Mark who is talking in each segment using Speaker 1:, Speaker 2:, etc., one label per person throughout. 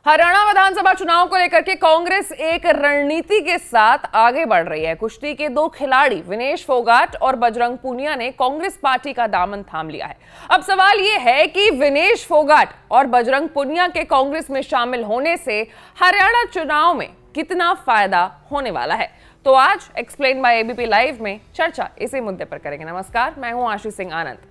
Speaker 1: हरियाणा विधानसभा चुनाव को लेकर के कांग्रेस एक रणनीति के साथ आगे बढ़ रही है। कुश्ती के दो खिलाड़ी विनेश फोगाट और बजरंग पूनिया ने कांग्रेस पार्टी का दामन थाम लिया है। अब सवाल यह है कि विनेश फोगाट और बजरंग पूनिया के कांग्रेस में शामिल होने से हरियाणा चुनाव में कितना फायदा होने वाला है। तो आज एक्सप्लेन बाय एबीपी लाइव में चर्चा इसी मुद्दे पर करेंगे। नमस्कार, मैं हूं आशीष सिंह आनंद।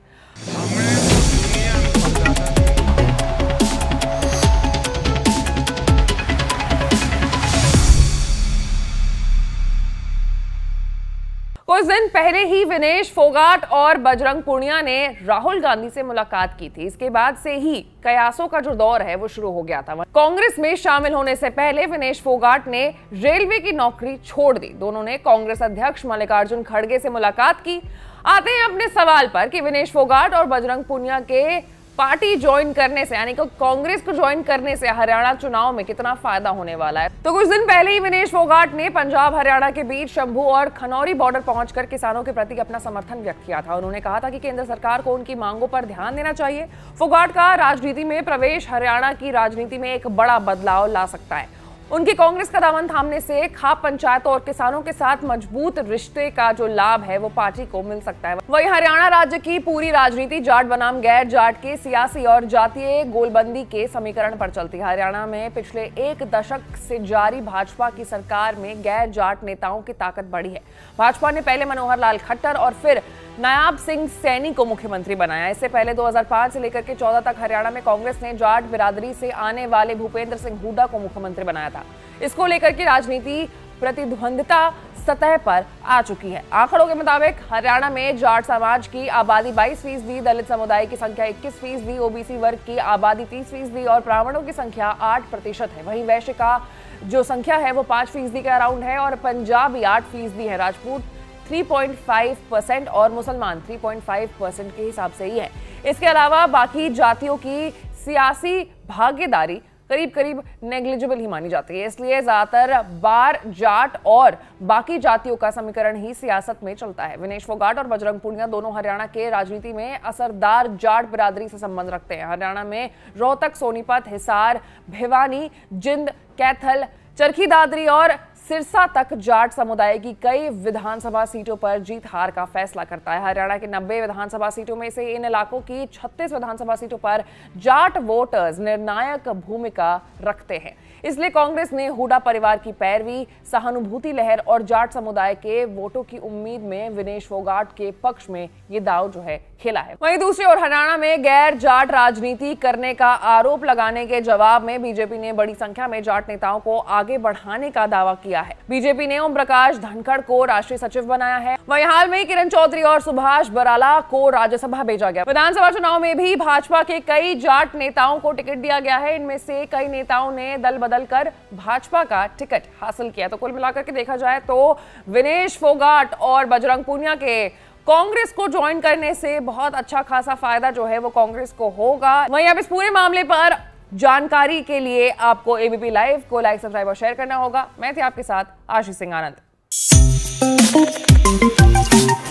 Speaker 1: कुछ दिन पहले ही विनेश फोगाट और बजरंग पूनिया ने राहुल गांधी से मुलाकात की थी। इसके बाद से ही कयासों का जो दौर है वो शुरू हो गया था। कांग्रेस में शामिल होने से पहले विनेश फोगाट ने रेलवे की नौकरी छोड़ दी। दोनों ने कांग्रेस अध्यक्ष मल्लिकार्जुन खड़गे से मुलाकात की। आते हैं अपने सवाल पर कि विनेश फोगाट और बजरंग पूनिया के पार्टी ज्वाइन करने से, यानी कि कांग्रेस को ज्वाइन करने से हरियाणा चुनाव में कितना फायदा होने वाला है। तो कुछ दिन पहले ही विनेश फोगाट ने पंजाब हरियाणा के बीच शंभू और खनौरी बॉर्डर पहुंचकर किसानों के प्रति अपना समर्थन व्यक्त किया था। उन्होंने कहा था कि केंद्र सरकार को उनकी मांगों पर ध्यान देना चाहिए। फोगाट का राजनीति में प्रवेश हरियाणा की राजनीति में एक बड़ा बदलाव ला सकता है। उनकी कांग्रेस का दामन थामने से खाप पंचायतों और किसानों के साथ मजबूत रिश्ते का जो लाभ है वो पार्टी को मिल सकता है। वहीं हरियाणा राज्य की पूरी राजनीति जाट बनाम गैर जाट के सियासी और जातीय गोलबंदी के समीकरण पर चलती है। हरियाणा में पिछले एक दशक से जारी भाजपा की सरकार में गैर जाट नेताओं की ताकत बढ़ी है। भाजपा ने पहले मनोहर लाल खट्टर और फिर नायाब सिंह सैनी को मुख्यमंत्री बनाया। इससे पहले 2005 से लेकर के 14 तक हरियाणा में कांग्रेस ने जाट बिरादरी से आने वाले भूपेंद्र सिंह हुड्डा को मुख्यमंत्री बनाया था। इसको लेकर के राजनीति प्रतिद्वंद्विता सतह पर आ चुकी है। आंकड़ों के मुताबिक हरियाणा में जाट समाज की आबादी 22%, दलित समुदाय की संख्या 21%, ओबीसी वर्ग की आबादी 30% और ब्राह्मणों की संख्या 8% है। वहीं वैश्य का जो संख्या है वो 5% के अराउंड है और पंजाबी 8% है। राजपूत 3.5% और मुसलमान 3.5% के हिसाब से ही है। इसके अलावा बाकी जातियों की सियासी भागीदारी करीब करीब नेग्लिजिबल ही मानी जाती है। इसलिए ज्यादातर बार जाट और बाकी जातियों का समीकरण ही सियासत में चलता है। विनेश फोगाट और बजरंग पूनिया दोनों हरियाणा के राजनीति में असरदार जाट बिरादरी से संबंध रखते हैं। हरियाणा में रोहतक, सोनीपत, हिसार, भिवानी, जिंद, कैथल, चरखी दादरी और सिरसा तक जाट समुदाय की कई विधानसभा सीटों पर जीत हार का फैसला करता है। हरियाणा के 90 विधानसभा सीटों में से इन इलाकों की 36 विधानसभा सीटों पर जाट वोटर्स निर्णायक भूमिका रखते हैं। इसलिए कांग्रेस ने हुड्डा परिवार की पैरवी, सहानुभूति लहर और जाट समुदाय के वोटों की उम्मीद में विनेश फोगाट के पक्ष में ये दाव जो है खेला है। वहीं दूसरी ओर हरियाणा में गैर जाट राजनीति करने का आरोप लगाने के जवाब में बीजेपी ने बड़ी संख्या में जाट नेताओं को आगे बढ़ाने का दावा किया है। बीजेपी ने ओम प्रकाश धनखड़ को राष्ट्रीय सचिव बनाया है। वहीं हाल में किरण चौधरी और सुभाष बराला को राज्यसभा भेजा गया। विधानसभा चुनाव में भी भाजपा के कई जाट नेताओं को टिकट दिया गया है। इनमें से कई नेताओं ने दल बदल कर भाजपा का टिकट हासिल किया। तो कुल मिलाकर के देखा जाए तो विनेश फोगाट और बजरंग पूनिया के कांग्रेस को ज्वाइन करने से बहुत अच्छा खासा फायदा जो है वो कांग्रेस को होगा। वहीं अब इस पूरे मामले पर जानकारी के लिए आपको एबीपी लाइव को लाइक, सब्सक्राइब और शेयर करना होगा। मैं थी आपके साथ आशीष सिंह आनंद।